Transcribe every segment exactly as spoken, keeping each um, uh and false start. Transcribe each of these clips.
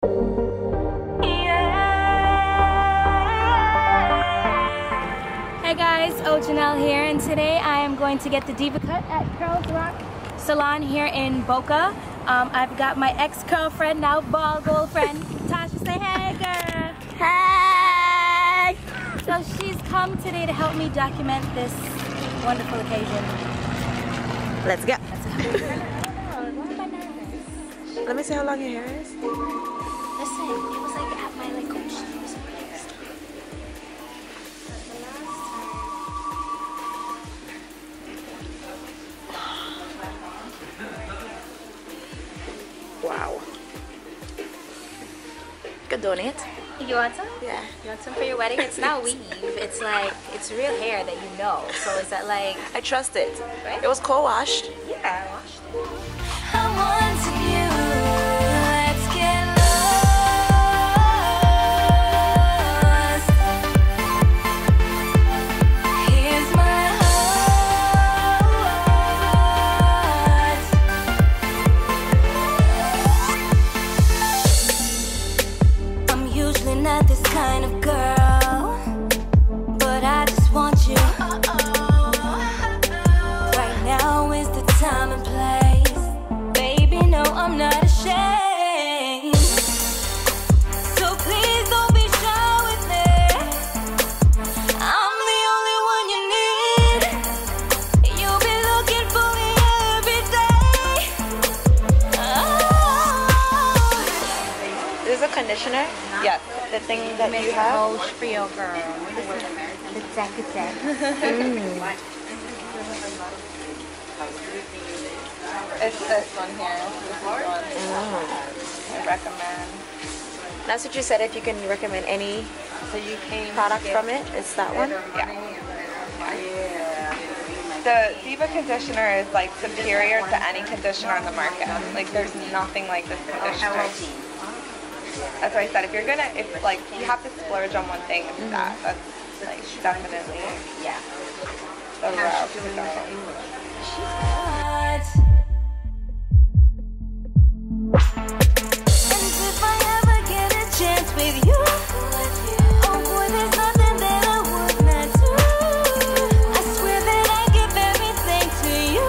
Hey guys, O Janelle here, and today I am going to get the Diva cut at Curls Rock Salon here in Boca. Um, I've got my ex-girlfriend, now bald girlfriend, Tasha. Say hey, girl. Hey! So she's come today to help me document this wonderful occasion. Let's go. Let's go. Let me see how long your hair is. Listen, it was like at my like coach. Wow. Good doing it. You want some? Yeah. You want some for your wedding? It's not weave. It's like, it's real hair that you know. So is that like... I trust it. Right? It was co-washed. Yeah, I washed it. I want you. Let's get lost. Here's my heart. I'm usually not this kind of girl, but I just want you. Right now is the time and place. Baby, no, I'm not ashamed. So please don't be shy with me. I'm the only one you need. You'll be looking for me every day. Oh. This is a conditioner? Yeah. The thing that you have? Roche for your girl. The Zacatec. It's this one here. This is one I recommend. That's what you said, if you can recommend any So you came product from it, it's that one? Yeah. The Diva conditioner is like superior to any conditioner on the market. Like there's nothing like this conditioner. That's why I said if you're gonna, if like you have to splurge on one thing, it's that. That's like definitely Yeah. the route to go. And if I ever get a chance with you, oh boy, there's nothing that I would not do. I swear that I give everything to you.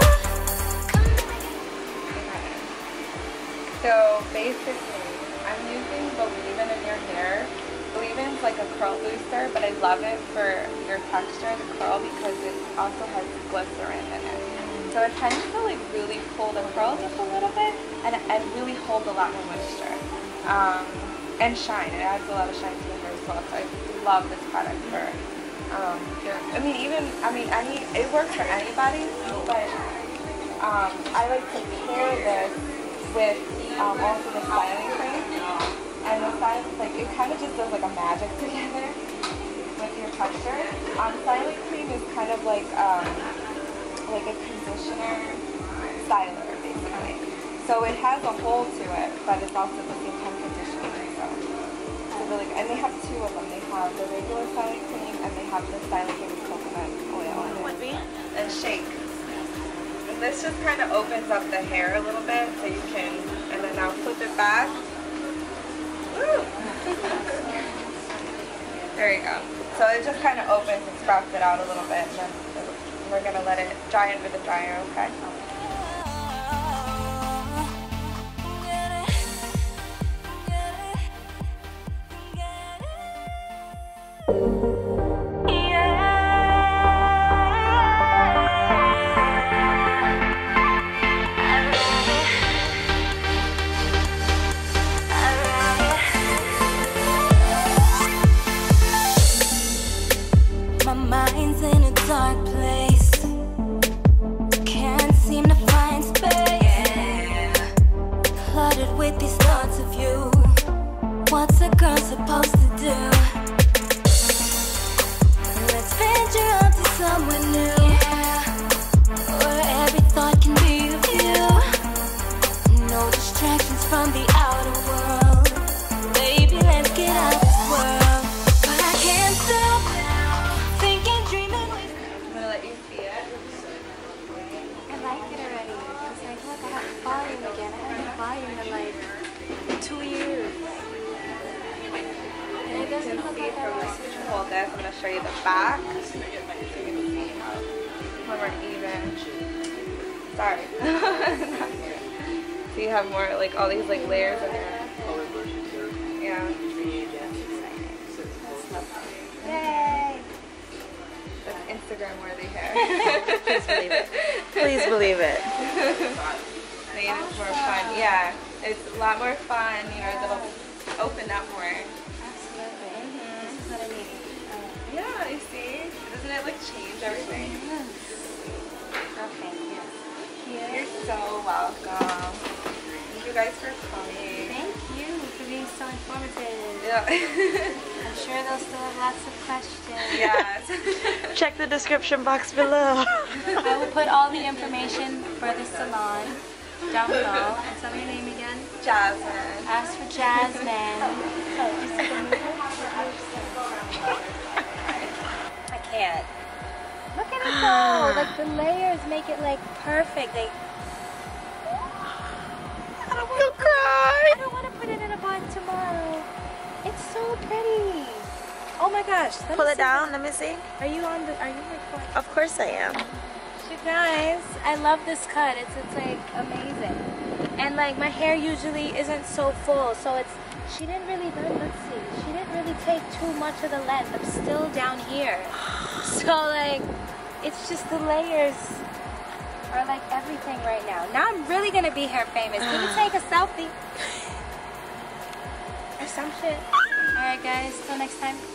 So basically, I'm using Believe-In in your hair. Believe-In's like a curl booster, but I love it for your texture of the curl because it also has glycerin in it. So it tends to like really pull the curl just a little bit and, and really hold a lot more moisture. Um, and shine. It adds a lot of shine to the hair as well. So I love this product for um, your, I mean even, I mean any, it works for anybody, but um, I like to pair this with um, also the styling cream. And the styling, like it kind of just does like a magic together with your texture. Um, styling cream is kind of like um, like a conditioner styler basically. So it has a hole to it, but it's also the same time conditioner. So it's really good. And they have two of them. They have the regular styling cream and they have the styling cream with coconut oil in it. And shake. And this just kind of opens up the hair a little bit so you can, and then I'll flip it back. Woo! There you go. So it just kind of opens and sprouts it out a little bit, and then we're going to let it dry under the dryer, okay? My mind's in a dark place. Can't seem to find space. Cluttered with these thoughts of you. What's a girl supposed to do? can see from like hold this, I'm gonna show you the back. So you can see how when we're even. Sorry. So you have more like all these like layers in there. Yeah. Yay! That's Instagram worthy hair. Please believe it. Please believe it. Made it more fun. Yeah. It's a lot more fun. You know, it'll open up more. Absolutely. Mm-hmm. This is what I need. Uh, Yeah, you see? Doesn't it like change everything? okay, yes. You're so welcome. Thank you guys for coming. Thank you for being so informative. Yeah. I'm sure they'll still have lots of questions. Yes. Check the description box below. I will put all the information for the salon down below. And tell me your name again. Jasmine. Ask for Jasmine. Oh, you see the movement? I can't. Look at it though. Like the layers make it like perfect. They, I don't want to cry. I don't want to put it in a bun tomorrow. It's so pretty. Oh my gosh. Let Pull me it see. down. Let me see. Are you on the, are you recording? Of course I am. You guys, I love this cut. It's it's like amazing. And like my hair usually isn't so full, so it's she didn't really let's see. She didn't really take too much of the length. I'm still down here. So like it's just the layers are like everything right now. Now I'm really gonna be hair famous. Can we take a selfie? Or some shit. Alright guys, till next time.